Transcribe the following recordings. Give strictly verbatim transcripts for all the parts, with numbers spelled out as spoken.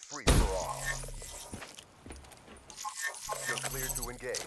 free for all. You're clear to engage.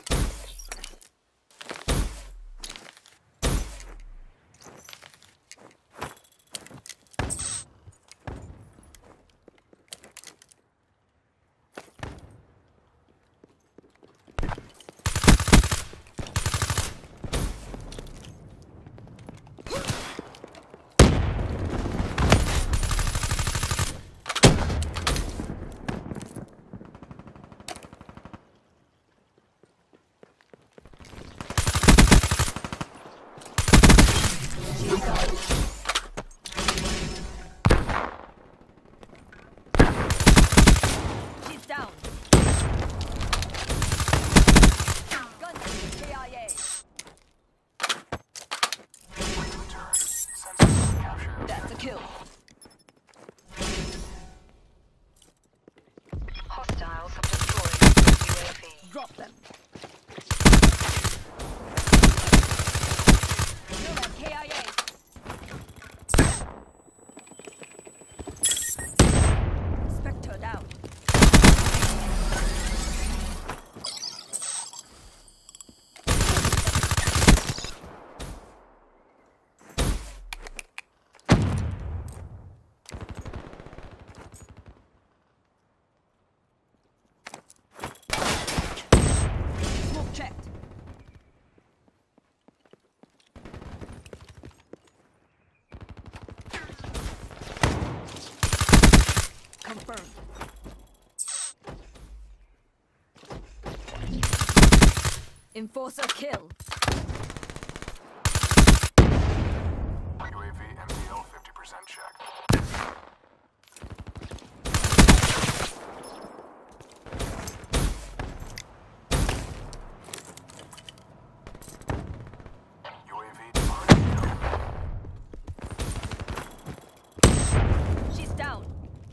Hostiles have destroyed the U A V. Drop them. K I A. Spectre down. Confirmed. Enforcer kill. U A V M T L fifty percent check. U A V departing. She's down.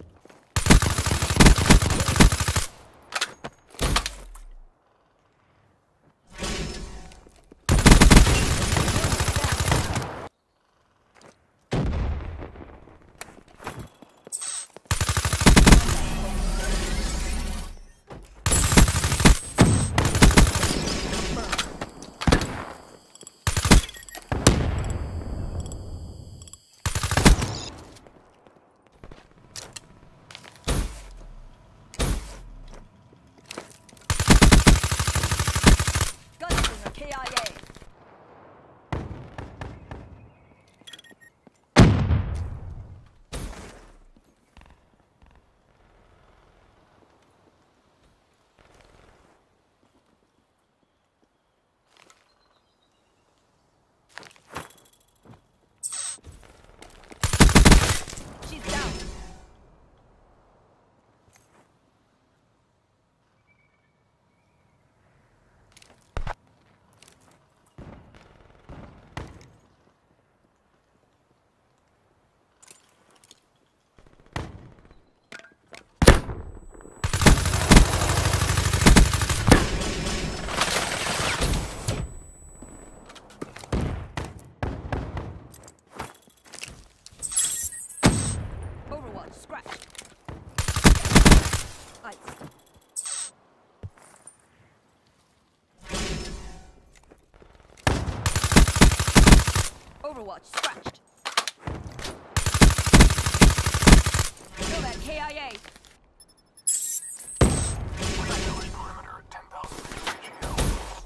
K I A. She's down. Scratch. Ice. Overwatch scratched. Nomad K I A. Perimeter at ten thousand meters A G L.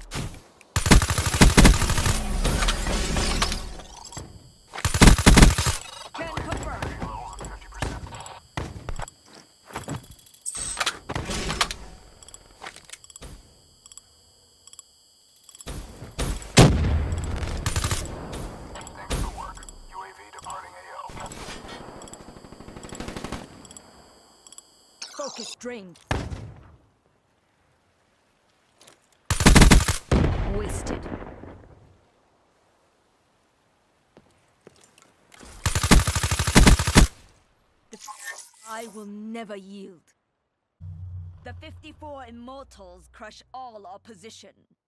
Can confirm. Focus drained. Wasted. I will never yield. The fifty-four Immortals crush all opposition.